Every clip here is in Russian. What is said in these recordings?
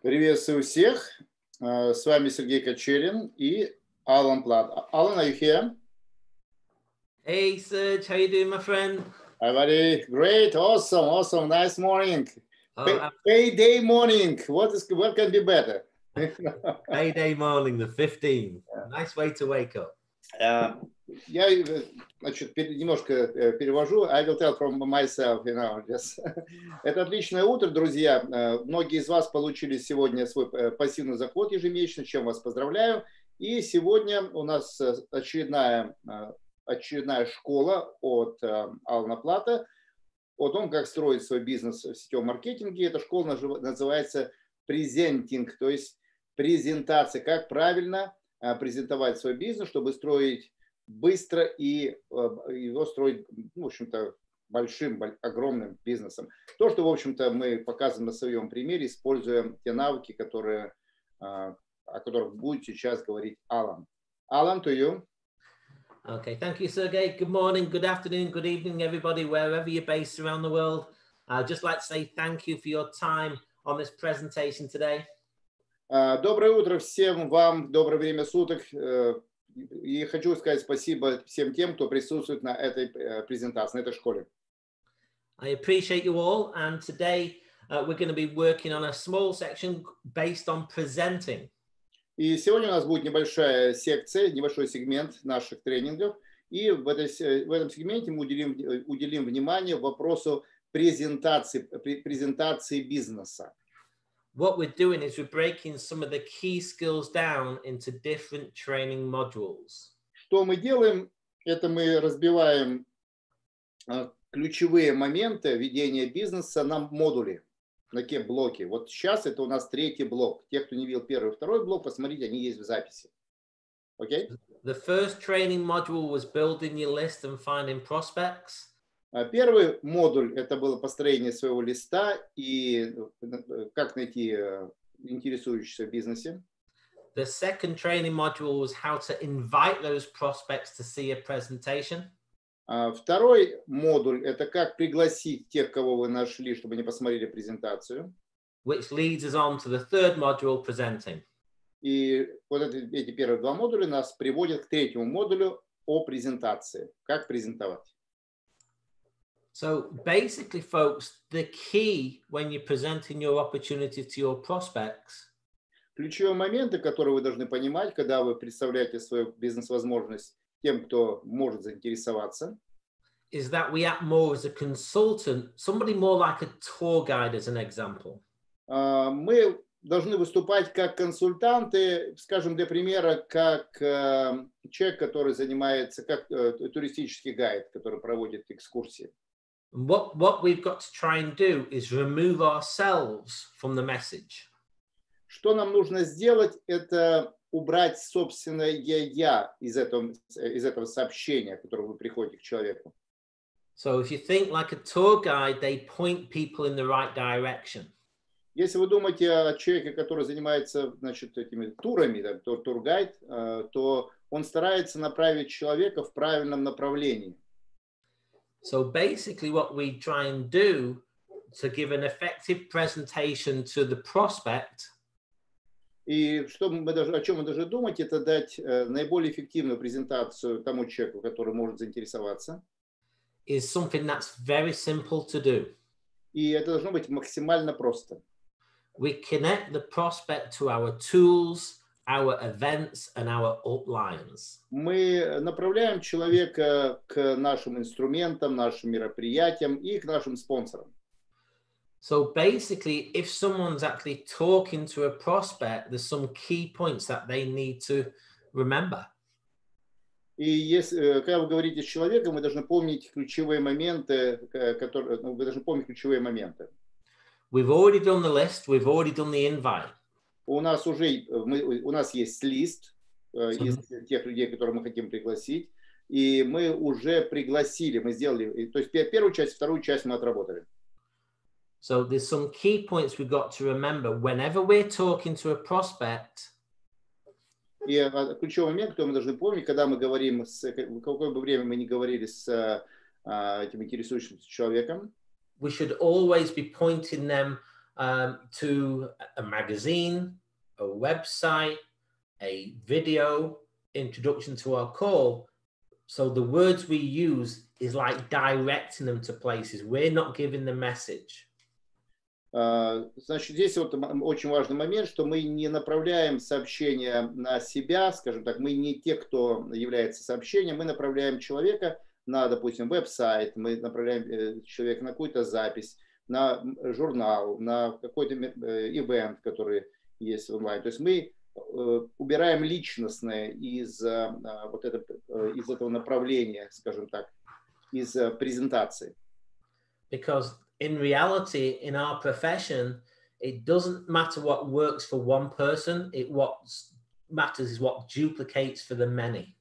Приветствую всех. С вами Сергей Кочерин и Алан Плат. Alan, are you here? Hey Serge, how you doing, my friend? Hi, buddy. Great, awesome. Nice morning. Oh, Payday morning. What can be better? payday morning, the 15th. Nice way to wake up. Я, значит, немножко перевожу. I will tell from myself, just. Это отличное утро, друзья. Многие из вас получили сегодня свой пассивный доход ежемесячно, чем вас поздравляю. И сегодня у нас очередная школа от Алана Плата о том, как строить свой бизнес в сетевом маркетинге. Эта школа называется Presenting, то есть презентация, как правильно презентовать свой бизнес, чтобы строить быстро и его строить, в общем-то, большим, огромным бизнесом. То, что, в общем-то, мы показываем на своем примере, используя те навыки, о которых будет сейчас говорить Алан. Alan, to you. Okay, thank you, Sergey. Good morning, good afternoon, good evening, everybody, wherever you're based around the world. I'd just like to say thank you for your time on this presentation today. Доброе утро всем вам, доброе время суток. И хочу сказать спасибо всем тем, кто присутствует на этой презентации, на этой школе. I appreciate you all, and today we're going to be working on a small section based on presenting. И сегодня у нас будет небольшая секция, небольшой сегмент наших тренингов, и в этом сегменте мы уделим внимание вопросу презентации бизнеса. What we're doing is we're breaking some of the key skills down into different training modules. Что мы делаем? Это мы разбиваем ключевые моменты ведения бизнеса на модули, на те блоки. Вот сейчас это у нас третий блок. Те, кто не видел первый и второй блок, посмотрите, они есть в записи. Окей? The first training module was building your list and finding prospects. Первый модуль – это было построение своего листа и как найти интересующихся в бизнесе. The second training module was how to invite those prospects to see a presentation. Второй модуль – это как пригласить тех, кого вы нашли, чтобы они посмотрели презентацию. Which leads us on to the third module, presenting. И вот эти первые два модуля нас приводят к третьему модулю о презентации. Как презентовать. So basically, folks, the key when you're presenting your opportunity to your prospects. Ключевые моменты, которые вы должны понимать, когда вы представляете свою бизнес-возможность тем, кто может заинтересоваться. Is that we act more as a consultant, somebody more like a tour guide, as an example. Мы должны выступать как консультанты, скажем, для примера, как человек, который занимается, как туристический гайд, который проводит экскурсии. What we've got to try and do is remove ourselves from the message. Что нам нужно сделать, это убрать собственное я из этого сообщения, которое вы приходите к человеку. So if you think like a tour guide, they point people in the right direction. Если вы думаете о человеке, который занимается, значит, этими турами, тургайд, то он старается направить человека в правильном направлении. So basically what we try and do to give an effective presentation to the prospect. И о чем мы должны думать, это дать наиболее эффективную презентацию тому человеку, который может заинтересоваться. Is something that's very simple to do. И это должно быть максимально просто. We connect the prospect to our tools, our events, and our uplines. Мы направляем человека к нашим инструментам, нашим мероприятиям и к нашим спонсорам. So basically, if someone's actually talking to a prospect, there's some key points that they need to remember. И когда вы говорите с человеком, вы должны помнить ключевые моменты, We've already done the list, we've already done the invite. У нас есть лист из тех людей, которых мы хотим пригласить, и мы уже пригласили, мы сделали, то есть первую часть, вторую часть мы отработали. So there's some key points we've got to remember whenever we're talking to a prospect. И ключевой момент, который мы должны помнить, когда мы говорим, в какое бы время мы ни говорили с этим интересующимся человеком, we should always be pointing them to a magazine, a website, a video, introduction to our call. So the words we use is like directing them to places. We're not giving the message. Значит, здесь вот очень важный момент, что мы не направляем сообщение на себя, скажем так, мы не те, кто является сообщением, мы направляем человека на, допустим, веб-сайт, мы направляем человека на какую-то запись, на журнал, на какой-то ивент, который есть онлайн. То есть мы убираем личностное из этого направления, скажем так, из презентации. Because in reality, in our profession, it doesn't matter what works for one person. What matters is what duplicates for the many.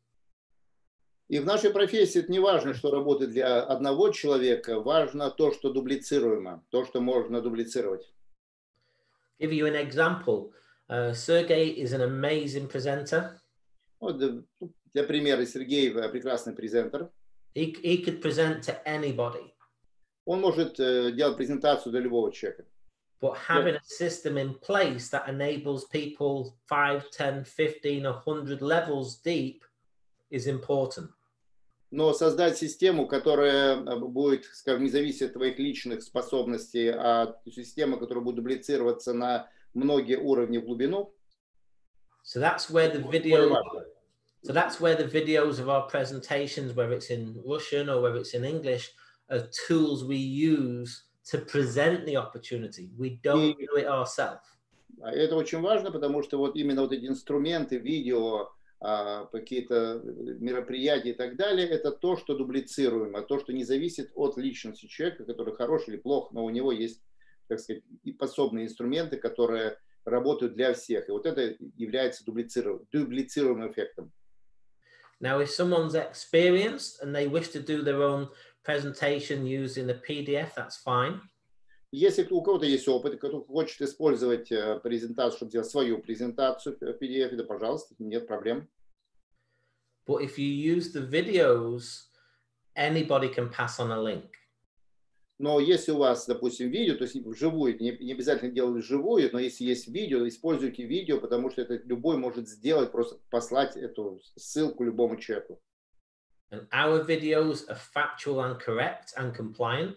И в нашей профессии это не важно, что работает для одного человека, важно то, что дублицируемо, то, что можно дублицировать. Give you an example. Sergey is an amazing presenter. Вот для примера, Сергей прекрасный презентер. He could present to anybody. Он может делать презентацию для любого человека. But having a system in place that enables people 5, 10, 15, 100 levels deep is important. Но создать систему, которая будет, скажем, не зависеть от твоих личных способностей, а система, которая будет дублицироваться на многие уровни в глубину. So that's where the video. So that's where the videos of our presentations, whether it's in Russian or whether it's in English, are tools we use to present the opportunity. We don't do it ourselves. Это очень важно, потому что вот именно вот эти инструменты, видео, какие-то мероприятия и так далее, это то, что дублицируемо, то, что не зависит от личности человека, который хорош или плох, но у него есть, так сказать, и подсобные инструменты, которые работают для всех. И вот это является дублицируемым эффектом. Now, if someone's experienced and they wish to do their own presentation using a PDF, that's fine. Если у кого-то есть опыт, кто хочет использовать презентацию, чтобы сделать свою презентацию в PDF, да, пожалуйста, нет проблем. But if you use the videos, anybody can pass on a link. Но если у вас, допустим, видео, то есть вживую, не обязательно делать вживую, но если есть видео, используйте видео, потому что это любой может сделать, просто послать эту ссылку любому человеку. And our videos are factual and correct and compliant.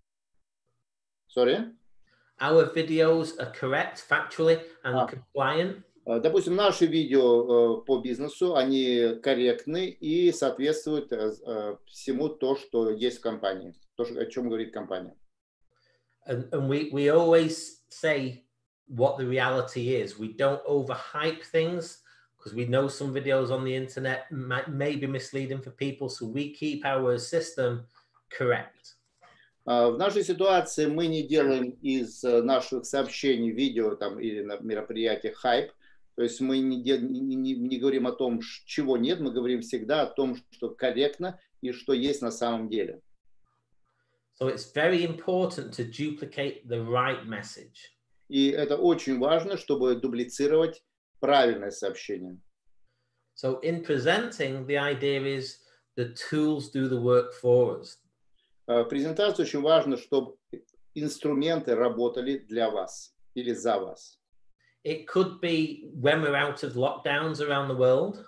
Sorry? Our videos are correct, factually and compliant. Допустим, наши видео по бизнесу, они корректны и соответствуют всему то, что есть в компании, то, о чем говорит компания. And we always say what the reality is. We don't overhype things because we know some videos on the internet may be misleading for people, so we keep our system correct. В нашей ситуации мы не делаем из наших сообщений, видео там, или на мероприятиях хайп. То есть мы не говорим о том, чего нет, мы говорим всегда о том, что корректно и что есть на самом деле. So it's very important to duplicate the right message. И это очень важно, чтобы дублицировать правильное сообщение. So in presenting, the idea is the tools do the work for us. В презентации очень важно, чтобы инструменты работали для вас или за вас. It could be when we're out of lockdowns around the world.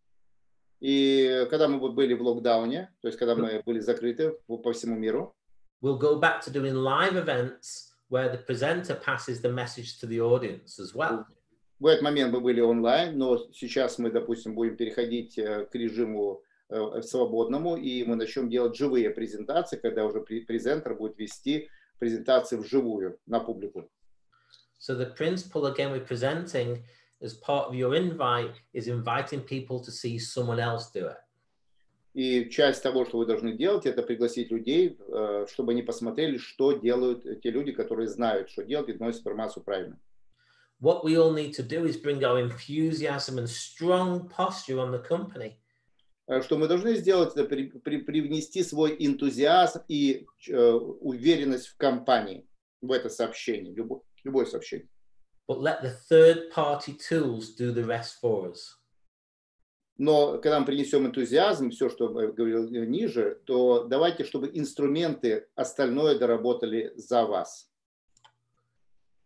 И когда мы были в локдауне, то есть когда мы были закрыты по всему миру, we'll go back to doing live events where the presenter passes the message to the audience as well. В этот момент мы были онлайн, но сейчас мы, допустим, будем переходить к режиму свободному, и мы начнем делать живые презентации, когда уже презентер будет вести презентации вживую на публику. So the principle again with presenting as part of your invite is inviting people to see someone else do it. И часть того, что вы должны делать, это пригласить людей, чтобы они посмотрели, что делают те люди, которые знают, что делать, и доносят информацию правильно. What we all need to do is bring our enthusiasm and strong posture on the company. Что мы должны сделать, это привнести свой энтузиазм и уверенность в компании, в это сообщение, любое сообщение. But let the third-party tools do the rest for us. Но когда мы принесем энтузиазм, все, что я говорил ниже, то давайте, чтобы инструменты остальное доработали за вас.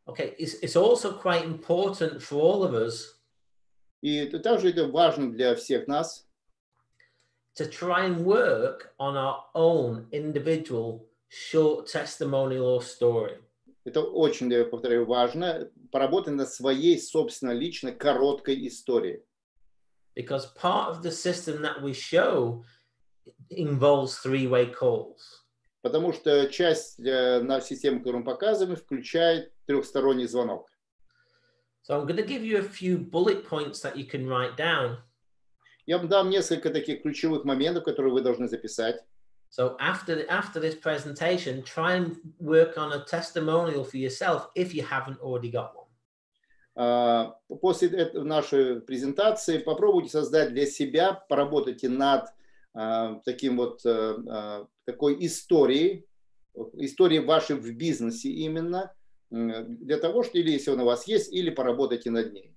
Okay, it's also quite important for all of us И также это важно для всех нас, to try and work on our own individual short testimonial or story. это очень, я повторяю, важно, поработать над своей собственной личной короткой историей. Because part of the system that we show involves three-way calls. Потому что часть на системы, которую мы показываем, включает трехсторонний звонок. So I'm going to give you a few bullet points that you can write down. Я вам дам несколько таких ключевых моментов, которые вы должны записать. So after this presentation, try and work on a testimonial for yourself if you haven't already got one. После нашей презентации попробуйте создать для себя, поработайте над таким вот такой историей вашей в бизнесе именно, для того, что или если он у вас есть, или поработайте над ней.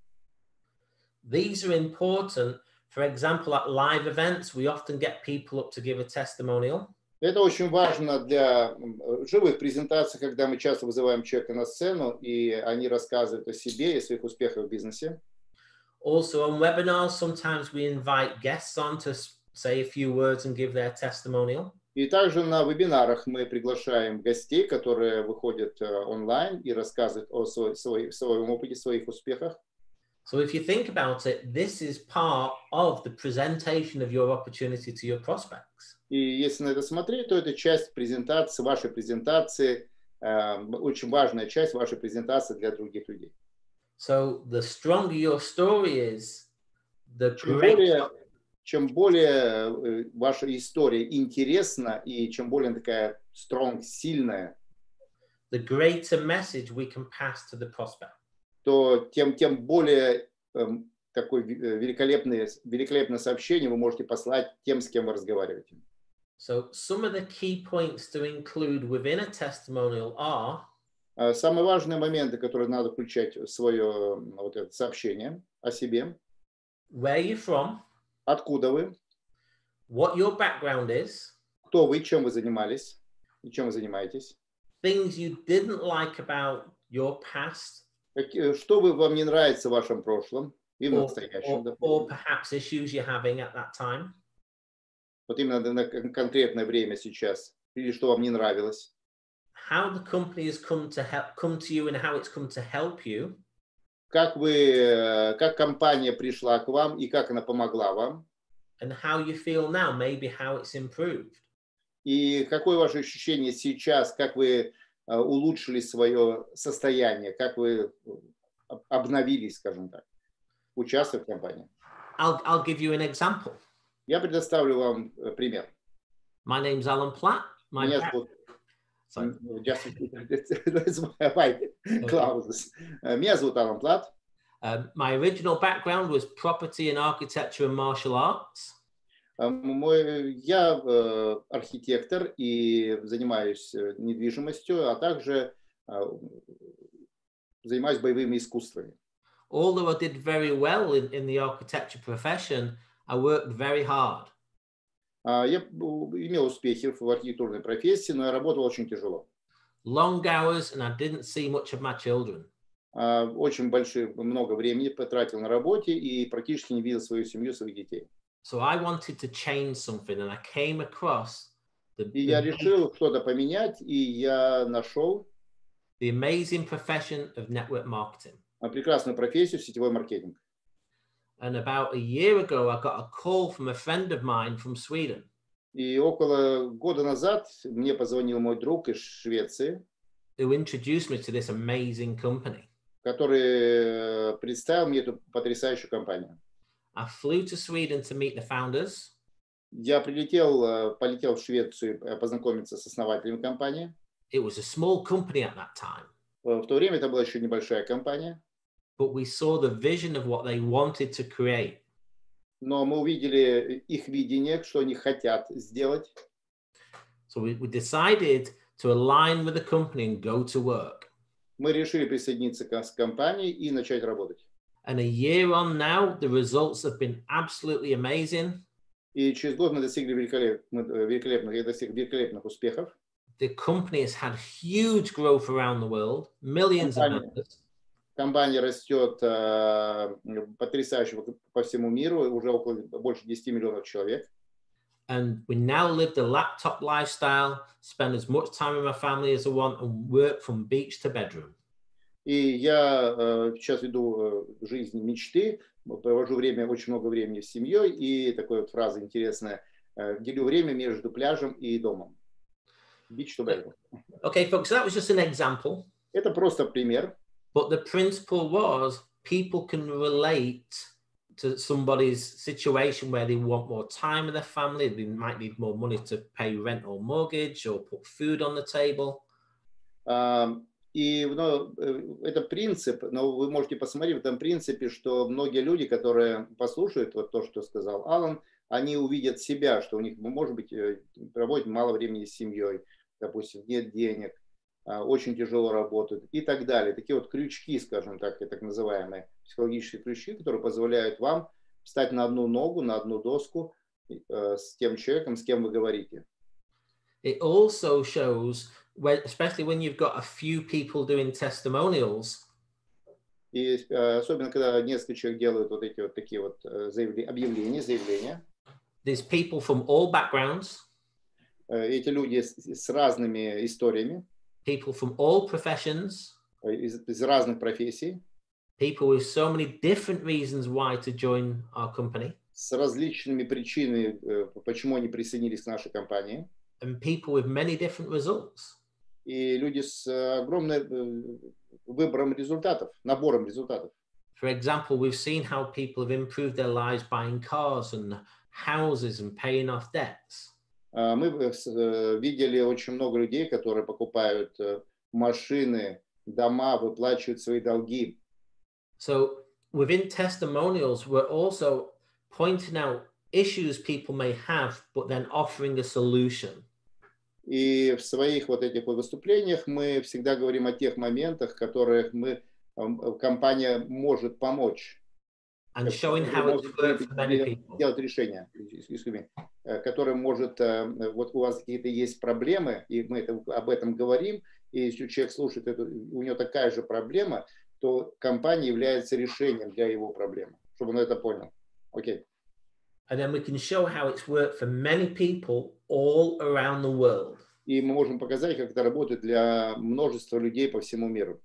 These are important. For example, at live events, we often get people up to give a testimonial. Это очень важно для живых презентаций, когда мы часто вызываем человека на сцену, и они рассказывают о себе и своих успехах в бизнесе. Also on webinars, sometimes we invite guests on to say a few words and give their testimonial. И также на вебинарах мы приглашаем гостей, которые выходят онлайн и рассказывают о своем опыте, своих успехах. So if you think about it, this is part of the presentation of your opportunity to your prospects. И если на это смотреть, то это часть презентации, вашей презентации, очень важная часть вашей презентации для других людей. So the stronger your story is, the чем более ваша история интересна и чем более такая strong, сильная, the greater message we can pass to the prospect. То тем более такое великолепное сообщение вы можете послать тем, с кем вы разговариваете. So some of the key points to include within a testimonial are самые важные моменты, которые надо включать в свое вот это сообщение о себе. Where you're from, откуда вы, what your background is, кто вы, чем вы занимались и чем вы занимаетесь, things you didn't like about your past, что вам не нравится в вашем прошлом и в настоящем, or perhaps issues you're having at that time. Вот именно на конкретное время сейчас, или что вам не нравилось. How the company has come to you and how it's come to help you. Как компания пришла к вам и как она помогла вам. And how you feel now, maybe how it's improved. И какое ваше ощущение сейчас, как вы улучшили свое состояние, как вы обновились, скажем так, участвуя в компании. I'll give you an example. Я предоставлю вам пример. My name's Alan Platt. Меня зовут Меня зовут Алан Платт. My original background was property and architecture and martial arts. Я архитектор и занимаюсь недвижимостью, а также занимаюсь боевыми искусствами. Although I did very well in the architecture profession, I worked very hard. Я имел успехи в архитектурной профессии, но я работал очень тяжело. Long hours, and I didn't see much of my children. Очень много времени потратил на работе и практически не видел свою семью, своих детей. So I wanted to change something, and I came across я решил что-то поменять, и я нашел the amazing profession of network marketing. Прекрасную профессию сетевой маркетинг. And about a year ago, I got a call from a friend of mine from Sweden. И около года назад мне позвонил мой друг из Швеции, who introduced me to this amazing company. Который представил мне эту потрясающую компанию. I flew to Sweden to meet the founders. Я полетел в Швецию познакомиться с основателями компании. It was a small company at that time. В то время это была еще небольшая компания. But we saw the vision of what they wanted to create. Но мы увидели их видение, что они хотят сделать. So we decided to align with the company and go to work. Мы решили присоединиться к компании и начать работать. And a year on now, the results have been absolutely amazing. И через год мы достигли великолепных успехов. the company has had huge growth around the world, millions of members. Компания растет потрясающе по всему миру, уже больше 10 миллионов человек. And we now live the laptop lifestyle, spend as much time with my family as I want, and work from beach to bedroom. И я сейчас веду жизнь мечты, провожу очень много времени с семьей, и такая вот фраза интересная, делю время между пляжем и домом. Beach to bedroom. Okay, folks, that was just an example. Это просто пример. But the principle was people can relate to somebody's situation where they want more time with their family. They might need more money to pay rent or mortgage or put food on the table. И это принцип, но вы можете посмотреть в этом принципе, что многие люди, которые послушают вот то, что сказал Алан, они увидят себя, что у них, может быть, проводят мало времени с семьей, допустим, нет денег, очень тяжело работают и так далее. Такие вот крючки, скажем так, так называемые психологические крючки, которые позволяют вам встать на одну ногу, на одну доску с тем человеком, с кем вы говорите. It also shows, especially when you've got a few people doing testimonials. И особенно, когда несколько человек делают вот эти вот такие вот заявления. There's people from all backgrounds. Эти люди с разными историями. People from all professions. Из разных профессий. People with so many different reasons why to join our company. С различными причинами, почему они присоединились к нашей компании. And people with many different results. И люди с огромным выбором результатов, набором результатов. For example, we've seen how people have improved their lives buying cars and houses and paying off debts. Мы видели очень много людей, которые покупают машины, дома, выплачивают свои долги. So within testimonials, we're also pointing out issues people may have, but then offering a solution. И в своих вот этих вот выступлениях мы всегда говорим о тех моментах, в которых компания может помочь. And showing how it's worked for many people. Делать решение, которое может, вот у вас какие-то есть проблемы, и мы об этом говорим, и если человек слушает, у него такая же проблема, то компания является решением для его проблемы, чтобы он это понял. Окей. And then we can show how it's worked for many people all around the world. И мы можем показать, как это работает для множества людей по всему миру.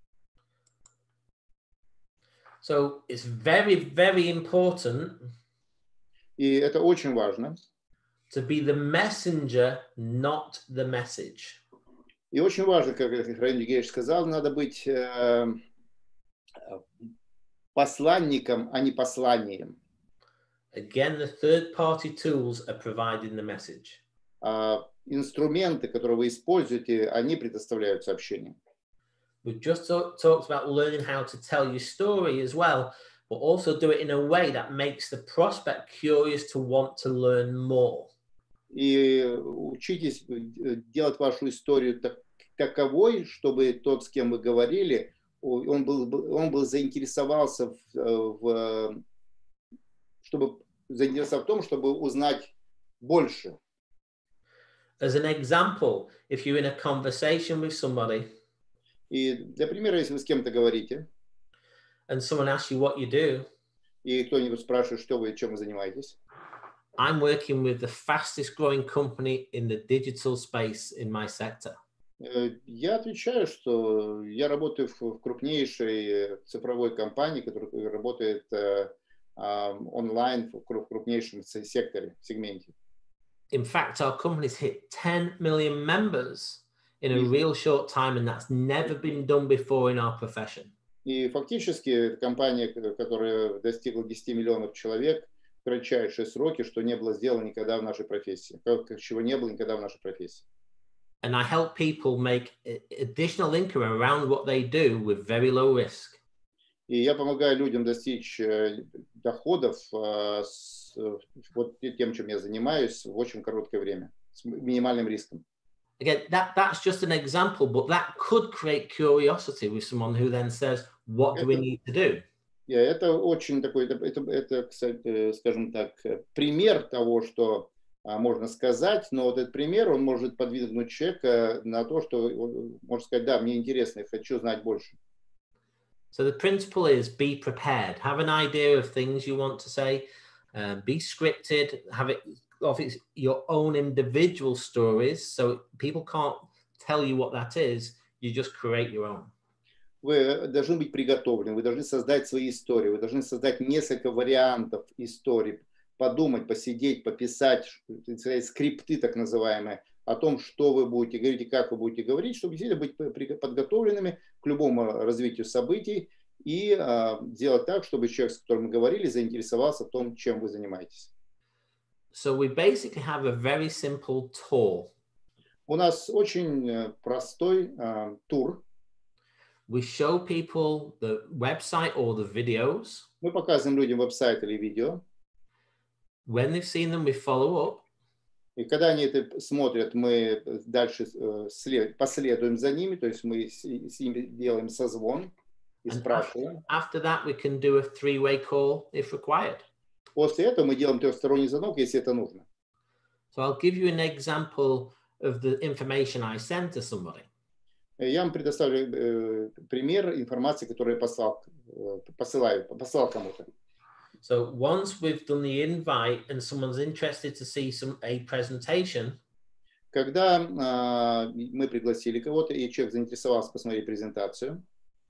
So it's very, very important. И это очень важно. To be the messenger, not the message. И очень важно, как Рэнди Гейдж сказал, надо быть посланником, а не посланием. Again, the third-party tools are providing the message. Инструменты, которые вы используете, они предоставляют сообщение. We've just talked about learning how to tell your story as well, but also do it in a way that makes the prospect curious to want to learn more. И учитесь делать вашу историю таковой, чтобы тот, с кем вы говорили, он был заинтересовался в том, чтобы узнать больше. As an example, if you're in a conversation with somebody, и для примера, если вы с кем-то говорите, and someone asks you what you do, и кто-нибудь спрашивает, чем вы занимаетесь, I'm working with the fastest growing company in the digital space in my sector. Я отвечаю, что я работаю в крупнейшей цифровой компании, которая работает онлайн в крупнейшем секторе, сегменте. In fact, our company's hit 10 million members in a real short time, and that's never been done before in our profession. И фактически компания, которая достигла 10 миллионов человек в кратчайшие сроки, что не было сделано никогда в нашей профессии, чего не было никогда в нашей профессии. And I help people make additional income around what they do with very low risk. И я помогаю людям достичь доходов вот тем, чем я занимаюсь, в очень короткое время, с минимальным риском. Again, that's just an example, but that could create curiosity with someone who then says, what do we need to do? Это очень такой, это, кстати, скажем так, пример того, что можно сказать, но вот этот пример, он может подвигнуть человека на то, что он может сказать, да, мне интересно, я хочу знать больше. So the principle is be prepared. Have an idea of things you want to say. Be scripted. Have it of its your own individual stories, so people can't tell you what that is. You just create your own. Вы должны быть приготовлены, вы должны создать свои истории, вы должны создать несколько вариантов историй, подумать, посидеть, пописать, скрипты так называемые, о том, что вы будете говорить и как вы будете говорить, чтобы действительно быть подготовленными к любому развитию событий и делать так, чтобы человек, с которым мы говорили, заинтересовался в том, чем вы занимаетесь. So we basically have a very simple tour. У нас очень простой тур. We show people the website or the videos. Мы показываем людям веб-сайт или видео. When they've seen them, we follow up. И когда они это смотрят, мы дальше последуем за ними, то есть мы с ними делаем созвон и спрашиваем. After that, we can do a three-way call if required. После этого мы делаем трехсторонний звонок, если это нужно. So I'll give you an example of the information I send to somebody. Я вам предоставлю пример информации, которую я послал кому-то. So once we've done the invite and someone's interested to see a presentation, когда мы пригласили кого-то и человек заинтересовался посмотреть презентацию,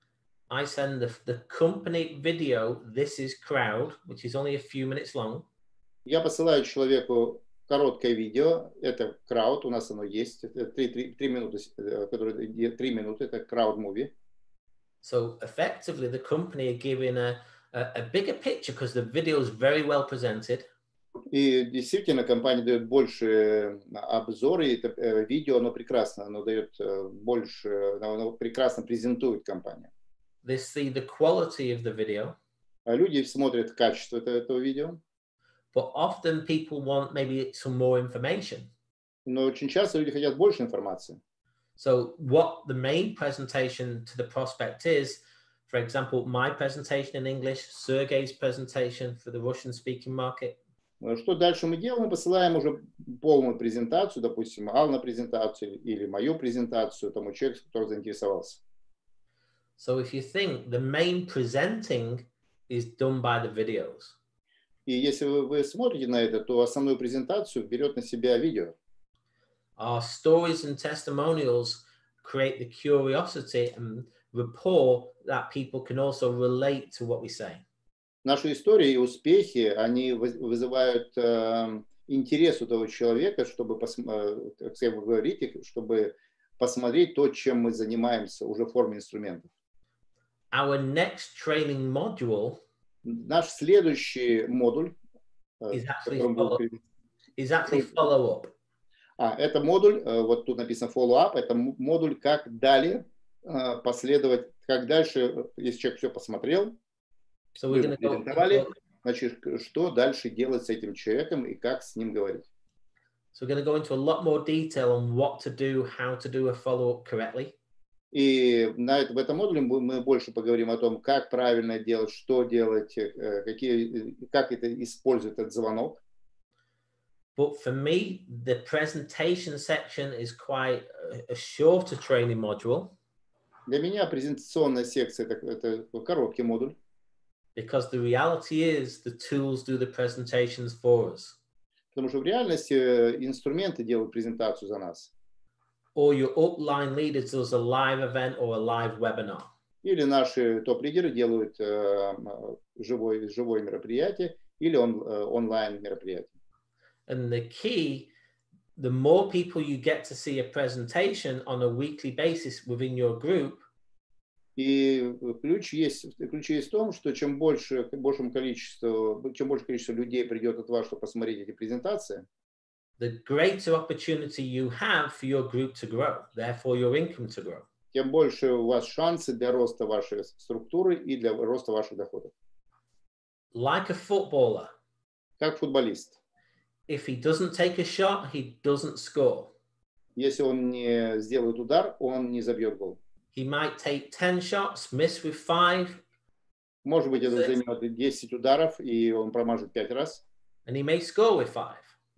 I send the company video, This is Crowd, which is only a few minutes long. Я посылаю человеку короткое видео, это Crowd, у нас оно есть, 3 минуты, которые 3 минуты, это Crowd Movie. So effectively, the company are giving a bigger picture because the video is very well presented. И действительно, компания дает больше обзоры, и это видео, оно прекрасно, оно дает больше, оно прекрасно презентует компанию. They see the quality of the video. Люди смотрят качество этого видео. But often people want maybe some more information. Но очень часто люди хотят больше информации. So what the main presentation to the prospect is, for example, my presentation in English, Sergey's presentation for the Russian-speaking market. Что дальше мы делаем? Мы посылаем уже полную презентацию, допустим, Ална презентацию или мою презентацию тому человеку, который заинтересовался. So if you think the main presenting is done by the videos. И если вы смотрите на это, то основную презентацию берет на себя видео. Our stories and testimonials create the curiosity and rapport that people can also relate to what we say. Наши истории и успехи, они вызывают интерес у того человека, чтобы, как вы говорите, чтобы посмотреть то, чем мы занимаемся уже в форме инструментов. Our next training module Наш следующий модуль is actually follow-up. Это модуль, вот тут написано follow-up, это модуль, как далее последовать, как дальше, если человек все посмотрел, So we're going to go, значит, что дальше делать с этим человеком и как с ним говорить. So we're going to go into a lot more detail on what to do, how to do a follow-up correctly. И в этом модуле мы больше поговорим о том, как правильно делать, что делать, как это использовать этот звонок. But for me, the presentation section is quite a shorter training module. Для меня презентационная секция это короткий модуль. Because the reality is the tools do the presentations for us. Потому что в реальности инструменты делают презентацию за нас. Or your upline leaders does a live event or a live webinar. Или наши топ-лидеры делают живое мероприятие или онлайн мероприятие. And the key, the more people you get to see a presentation on a weekly basis within your group, и ключ есть в том, что чем больше количество людей придет от вас, чтобы посмотреть эти презентации, the greater opportunity you have for your group to grow, therefore your income to grow. Тем больше у вас шансы для роста вашей структуры и для роста ваших доходов. Like a footballer. Как футболист. If he doesn't take a shot, he doesn't score. Если он не сделает удар, он не забьет гол. He might take 10 shots, miss with 5. Может быть, это займет 10 ударов, и он промажет 5 раз. And he may score with 5.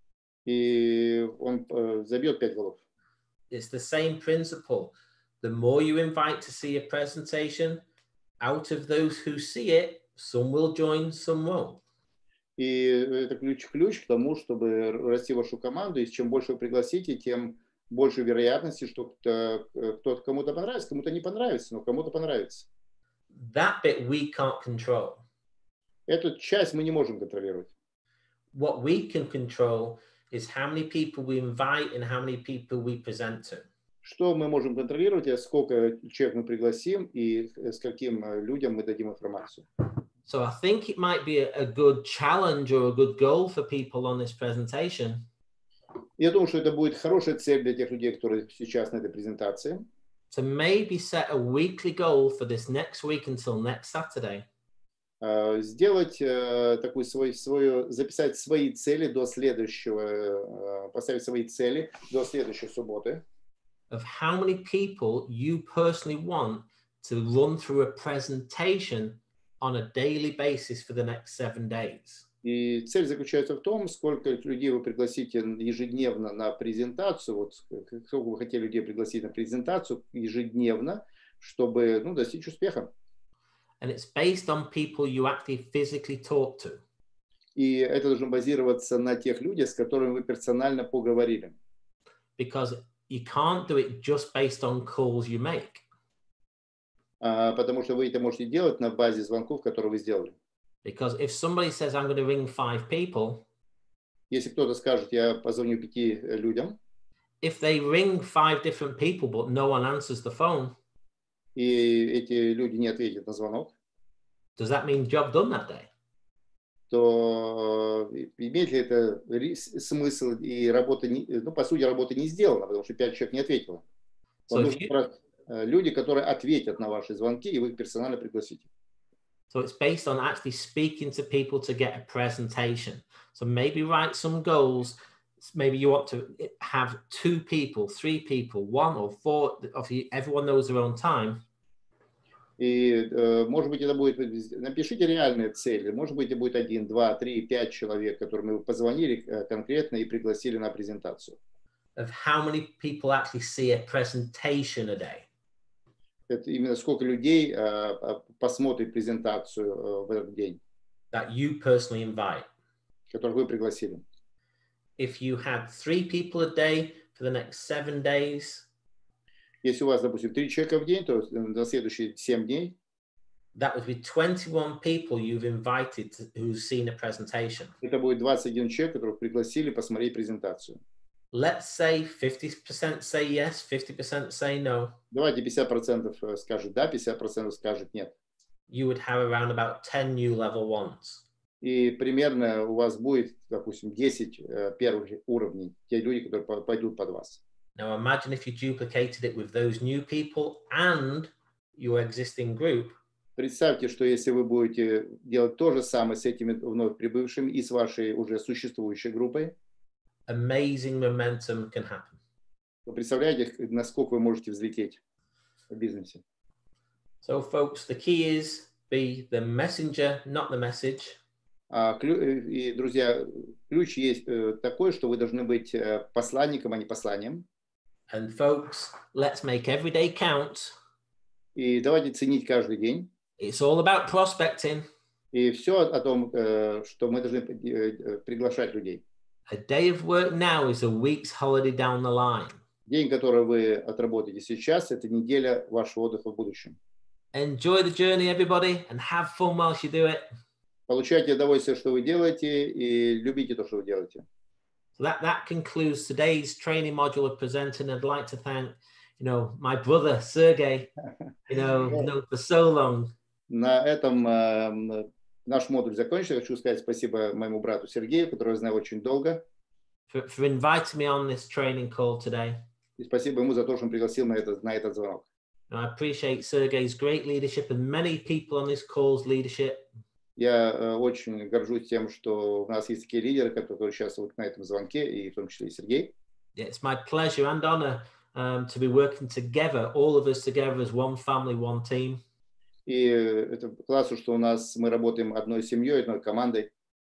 и он забьет 5 голов. It's the same principle. The more you invite to see a presentation, out of those who see it, some will join, some won't. И это ключ к тому, чтобы расти вашу команду. И чем больше вы пригласите, тем больше вероятности, что кто-то кому-то понравится, кому-то не понравится, но кому-то понравится. That bit we can't control. Эту часть мы не можем контролировать. What we can control is how many people we invite and how many people we present to. Что мы можем контролировать, это сколько человек мы пригласим и с каким людям мы дадим информацию. So I think it might be a good challenge or a good goal for people on this presentation. Я думаю, что это будет хорошая цель для тех людей, которые сейчас на этой презентации. To maybe set a weekly goal for this next week until next Saturday. Сделать такую записать свои цели до следующего, поставить свои цели до следующей субботы. Of how many people you personally want to run through a presentation on a daily basis for the next 7 days. И цель заключается в том, сколько людей вы пригласите ежедневно на презентацию, вот сколько вы хотели людей пригласить на презентацию ежедневно, чтобы достичь успеха. And it's based on people you actually physically talk to. И это должно базироваться на тех людях, с которыми вы персонально поговорили. Because you can't do it just based on calls you make. Потому что вы это можете делать на базе звонков, которые вы сделали. Because if somebody says, I'm going to ring 5 people, если кто-то скажет, я позвоню 5 людям, if they ring 5 different people, but no one answers the phone, и эти люди не ответят на звонок, does that mean job done that day? То имеет ли это смысл, и работа, по сути, работа не сделана, потому что 5 человек не ответило. Люди, которые ответят на ваши звонки, и вы их персонально пригласите. So it's based on actually speaking to people to get a presentation. So maybe write some goals. Maybe you want to have 2 people, 3 people, 1 or 4. Everyone knows their own time. И, может быть, это будет, напишите реальные цели. Может быть, это будет 1, 2, 3, 5 человек, которым вы позвонили конкретно и пригласили на презентацию. Of how many people actually see a presentation a day. Это именно сколько людей посмотрит презентацию в этот день. That you personally invite. Которых вы пригласили. If you had 3 people a day for the next 7 days. Если у вас, допустим, 3 человека в день, то на следующие 7 дней. That would be 21 people you've invited who've seen a presentation. Это будет 21 человек, которых пригласили посмотреть презентацию. Let's say 50% say yes, 50% say no. Давайте 50% скажут да, 50% скажут нет. You would have around about 10 new level 1s. И примерно у вас будет, допустим, 10 первых уровней, те люди, которые пойдут под вас. Now imagine if you duplicated it with those new people and your existing group. Представьте, что если вы будете делать то же самое с этими вновь прибывшими и с вашей уже существующей группой, amazing momentum can happen. Вы представляете, насколько вы можете взлететь в бизнесе? So, folks, the key is be the messenger, not the message. И, друзья, ключ есть такой, что вы должны быть посланником, а не посланием. And, folks, let's make every day count. И давайте ценить каждый день. It's all about prospecting. И все о том, что мы должны приглашать людей. A day of work now is a week's holiday down the line. День, который вы отработаете сейчас, это неделя вашего отдыха в будущем. Enjoy the journey, everybody, and have fun whilst you do it. Получайте удовольствие, что вы делаете, и любите то, что вы делаете. So that concludes today's training module of presenting. I'd like to thank, my brother Sergey, for so long. На этом наш модуль закончился. Хочу сказать спасибо моему брату Сергею, которого я знаю очень долго. For inviting me on this training call today. И спасибо ему за то, что он пригласил на этот звонок. I appreciate Sergey's great leadership and many people on this call's leadership. Я очень горжусь тем, что у нас есть такие лидеры, которые участвуют на этом звонке, и в том числе и Сергей. It's my pleasure and honor to be working together, all of us together as one family, one team. И это классно, что мы работаем одной семьей, одной командой.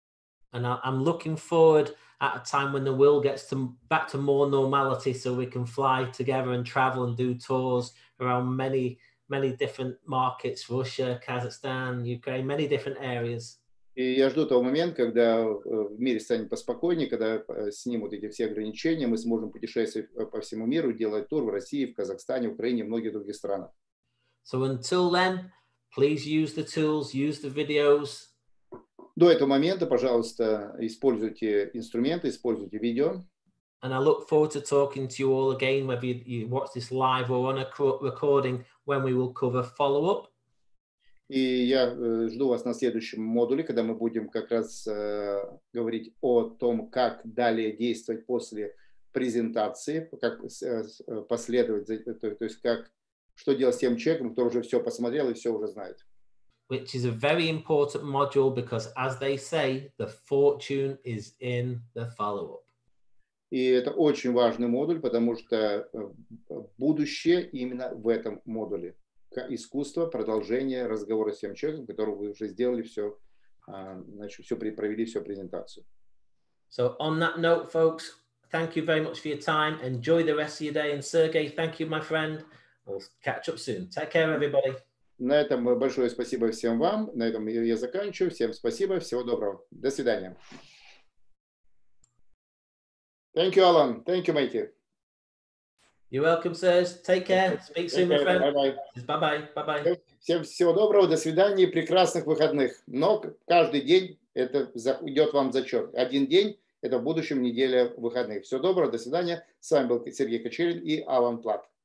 And I'm looking forward at a time when the world gets back to more normality, so we can fly together and travel and do tours around many different markets, Russia, Kazakhstan, Ukraine, many different areas. И я жду того момента, когда в мире станет поспокойнее, когда снимут эти все ограничения, мы сможем путешествовать по всему миру, делать тур в России, в Казахстане, Украине и многих других странах. So until then, please use the tools, use the videos. До этого момента, пожалуйста, используйте инструменты, используйте видео. And I look forward to talking to you all again, whether you watch this live or on a recording, when we will cover follow-up. И я жду вас на следующем модуле, когда мы будем как раз говорить о том, как далее действовать после презентации, как последовать, то есть что делать с тем человеком, кто уже все посмотрел и все уже знает. Which is a very important module because, as they say, the fortune is in the follow-up. И это очень важный модуль, потому что будущее именно в этом модуле. Искусство, продолжение разговора с тем человеком, которого вы уже сделали все, значит, провели всю презентацию. So on that note, folks, thank you very much for your time. Enjoy the rest of your day. And Sergey, thank you, my friend. We'll catch up soon. Take care, everybody. На этом большое спасибо всем вам. На этом я заканчиваю. Всем спасибо. Всего доброго. До свидания. Thank you, Alan. Thank you, Mikey. You're welcome, sirs. Take care. Speak soon, my friend. Bye-bye. Bye-bye. Bye-bye. Всем всего доброго. До свидания. Прекрасных выходных. Но каждый день это идет вам зачет. Один день – это в будущем неделя выходных. Всего доброго. До свидания. С вами был Сергей Кочерин и Алан Плат.